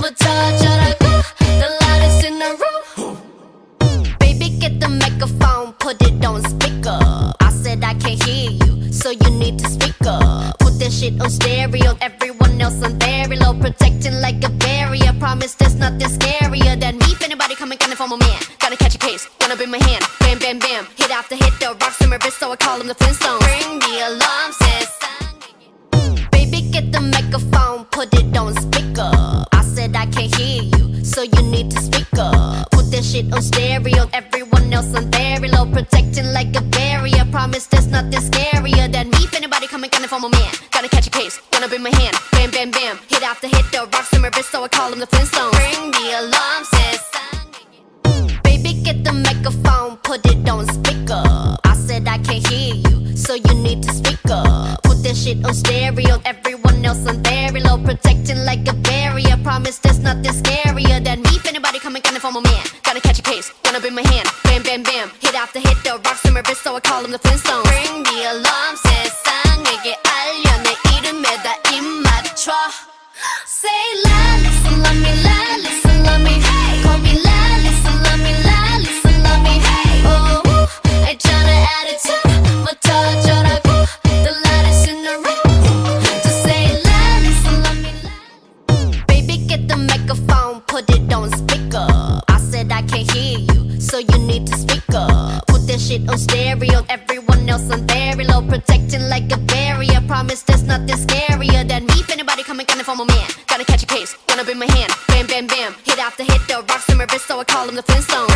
부터 저러고 the loudest in the room. Baby, get the microphone, put it on speaker. I said I can't hear you, so you need to speak up. Put that shit on stereo, everyone else on very low, protecting like a barrier. Promise there's nothing scarier than me. If anybody coming for my man, gotta catch a case, wanna be my hand. Bam, bam, bam, hit after hit, the rocks in my wrist, so I call them the Flintstones. Ring the alarm, says baby, get the microphone, put it on speaker. I said I can't hear you, so you need to speak up. Put that shit on stereo, everyone else on very low, protecting like a barrier. Promise there's nothing scarier than me. If anybody coming for my man, gotta catch a case, wanna be my hand. Bam, bam, bam, hit after hit, the rocks in my wrist, so I call them the Flintstones. Ring the alarm, says baby, get the microphone, put it on speaker. I said I can't hear you, so you need to speak up. Put that shit on stereo, everyone else on very low, protecting like a barrier. Promise there's nothing scarier than me. If anybody coming for my man, gotta catch a case, wanna be my hand. Bam, bam, bam, hit after hit, the rocks in my wrist, so I call them the Flintstones. Ring the alarm, 세상에게 알려 내 이름에다 입 맞춰. Say LALISA, love me, LALISA, love me. Call me LALISA, love me, LALISA, love me. Oh, 있잖아 attitude, 부터 저러고 the loudest in the room. Just say LALISA, love me, LALISA. Baby, get the microphone, put it on speaker. I said I can't hear you, so you need to speak up. Put that shit on stereo, everyone else on very low, protecting like a barrier. Promise there's nothing scarier than me. If anybody coming for my man, gotta catch a case, wanna be my hand. Bam, bam, bam, hit after hit, the rocks in my wrist, so I call them the Flintstones.